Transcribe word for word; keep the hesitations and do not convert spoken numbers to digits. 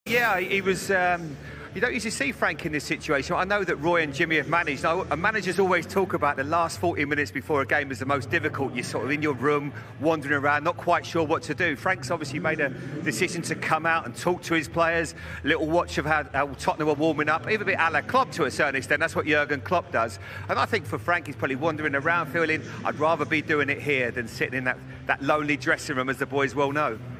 Yeah, he was. Um, you don't usually see Frank in this situation. I know that Roy and Jimmy have managed. Now, managers always talk about the last forty minutes before a game is the most difficult. You're sort of in your room, wandering around, not quite sure what to do. Frank's obviously made a decision to come out and talk to his players. Little watch of how, how Tottenham are warming up, even a bit a la Klopp to a certain extent. That's what Jurgen Klopp does. And I think for Frank, he's probably wandering around feeling, I'd rather be doing it here than sitting in that, that lonely dressing room, as the boys well know.